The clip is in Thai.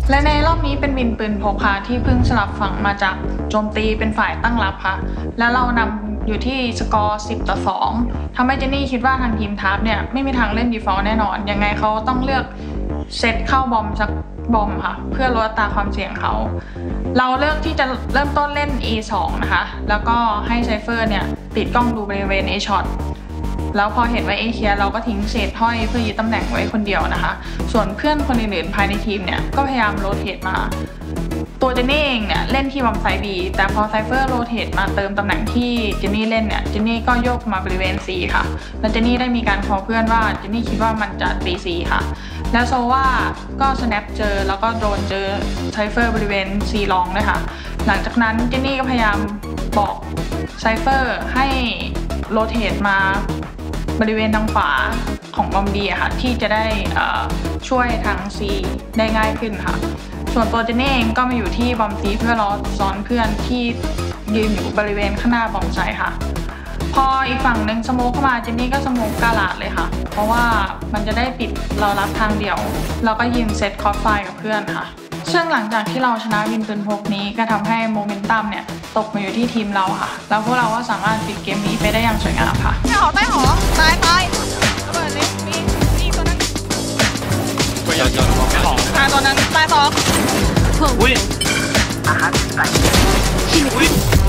และในรอบนี้เป็นวินปืนพกค่ะที่เพิ่งสลับฝั่งมาจากโจมตีเป็นฝ่ายตั้งรับค่ะและเรานำอยู่ที่สกอร์10-2ทำให้เจนนี่คิดว่าทางทีมทาร์ปเนี่ยไม่มีทางเล่นดีฟอลต์แน่นอนยังไงเขาต้องเลือกเซตเข้าบอมสักบอมค่ะเพื่อลดอัตราความเสี่ยงเขาเราเลือกที่จะเริ่มต้นเล่น A2 นะคะแล้วก็ให้ไซเฟอร์เนี่ยติดกล้องดูบริเวณ A ช็อตแล้วพอเห็นว่า A เคลียร์เราก็ทิ้งเศษห้อยเพื่อยึดตำแหน่งไว้คนเดียวนะคะส่วนเพื่อนคนอื่นๆภายในทีมเนี่ยก็พยายามโรเตทมาตัวเจนนี่เองเนี่ยเล่นที่บอมไซด์ B แต่พอไซเฟอร์โรเตทมาเติมตำแหน่งที่เจนนี่เล่นเนี่ยเจนนี่ก็โยกมาบริเวณ C ค่ะแล้วเจนนี่ได้มีการขอเพื่อนว่าเจนนี่คิดว่ามันจะตี C ค่ะแล้วโซว่าก็สแนปเจอแล้วก็โดนเจอไซเฟอร์บริเวณ C ลองเลยค่ะหลังจากนั้นเจนนี่ก็พยายามบอกไซเฟอร์ให้โรเตทมาบริเวณทางขวาของบอมบีอะค่ะที่จะได้ช่วยทาง C ได้ง่ายขึ้นค่ะส่วนตัวเจนนี่เองก็มาอยู่ที่บอม C เพื่อรอซ้อนเพื่อนที่ยืนอยู่บริเวณข้างหน้าบอมไซด์ค่ะพออีกฝั่งหนึ่งสโมกเข้ามาเจนนี่ก็สโมกกาลาดเลยค่ะเพราะว่ามันจะได้ปิดเรารับทางเดียวเราก็ยืนเซตคอร์สไฟกับเพื่อนค่ะซึ่งหลังจากที่เราชนะวินปืนพกนี้ก็ทำให้โมเมนตัมเนี่ยตกมาอยู่ที่ทีมเราค่ะแล้วพวกเราก็สามารถปิดเกมนี้ไปได้อย่างสวยงามค่ะใต้หอตายระเบิดเลยมีตัวนั้นตัวยันมองไม่ออกตายตัวนั้นตายสองอุ้ย